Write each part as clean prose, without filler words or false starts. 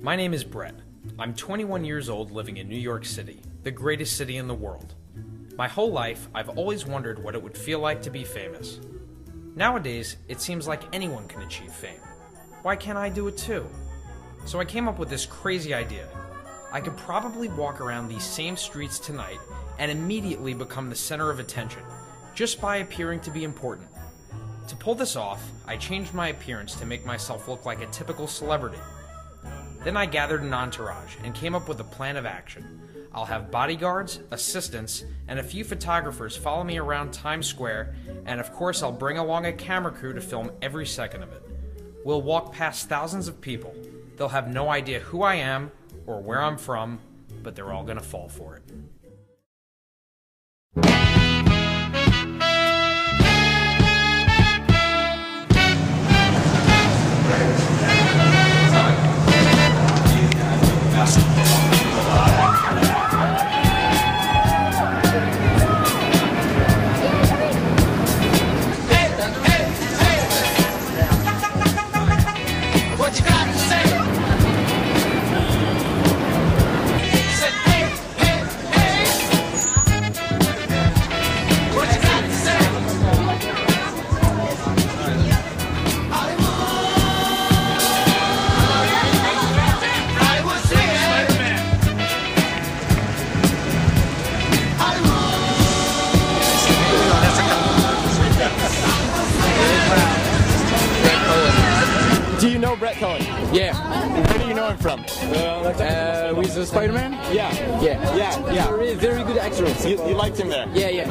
My name is Brett. I'm 21 years old living in New York City, the greatest city in the world. My whole life, I've always wondered what it would feel like to be famous. Nowadays, it seems like anyone can achieve fame. Why can't I do it too? So I came up with this crazy idea. I could probably walk around these same streets tonight and immediately become the center of attention, just by appearing to be important. To pull this off, I changed my appearance to make myself look like a typical celebrity. Then I gathered an entourage and came up with a plan of action. I'll have bodyguards, assistants, and a few photographers follow me around Times Square, and of course I'll bring along a camera crew to film every second of it. We'll walk past thousands of people. They'll have no idea who I am or where I'm from, but they're all gonna fall for it. Do you know Brett Cohen? Yeah. Where do you know him from? With Spider-Man? Yeah. Yeah. Very good actor. You liked him there? Yeah.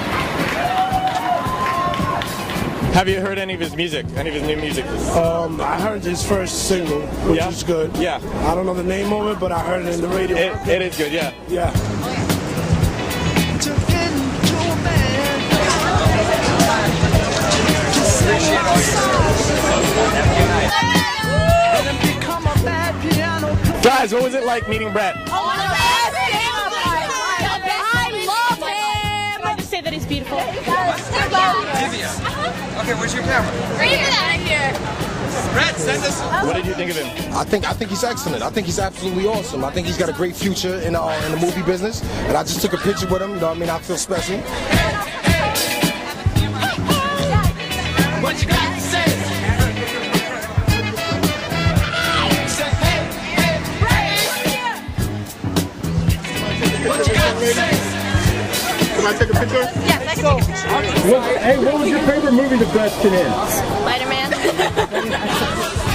Have you heard any of his music? Any of his new music? I heard his first single, which is good. Yeah. I don't know the name of it, but I heard it in the radio. It is good, yeah. Yeah. Guys, what was it like meeting Brett? I love him! Can I just say that he's beautiful? Okay, where's your camera? Right here. Brett, send us. What did you think of him? I think he's excellent. I think he's absolutely awesome. I think he's got a great future in the movie business. And I just took a picture with him. You know what I mean? I feel special. What you got to say? What you got to say? Can I take a picture? Yeah, let's go. Hey, what was your favorite movie the Brett's been in? Spider-Man.